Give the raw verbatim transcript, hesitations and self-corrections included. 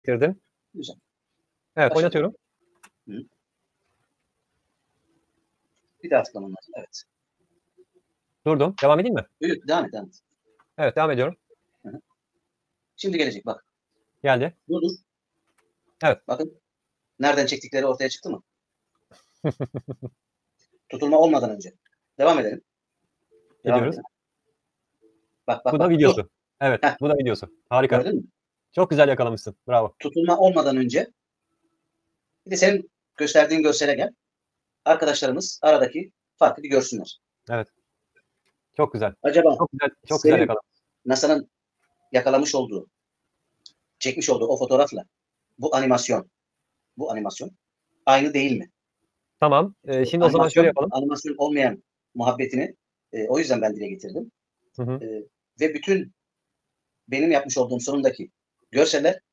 Girdim. Güzel. Evet, Başladı. oynatıyorum. Hı. Bir daha tıklaman lazım. Evet. Durdum. Devam edeyim mi? Buyur, devam et, devam et. Evet, devam ediyorum. Hı hı. Şimdi gelecek bak. Geldi. Durdur. Evet. Bakın. Nereden çektikleri ortaya çıktı mı? Tutulma olmadan önce. Devam edelim. Devam Gidiyoruz. edelim. Bak bak Bu da bak. Dur. videosu. Evet, Heh. bu da videosu. Harika. Gördün mü? Çok güzel yakalamışsın. Bravo. Tutulma olmadan önce bir de senin gösterdiğin görsele gel. Arkadaşlarımız aradaki farkı bir görsünler. Evet. Çok güzel. Acaba Çok güzel, çok güzel senin yakalamışsın. NASA'nın yakalamış olduğu, çekmiş olduğu o fotoğrafla bu animasyon, bu animasyon aynı değil mi? Tamam. Eee, İşte şimdi o zaman şöyle animasyon, yapalım. animasyon olmayan muhabbetini e, o yüzden ben dile getirdim. Hı hı. E, ve bütün benim yapmış olduğum sonundaki görseller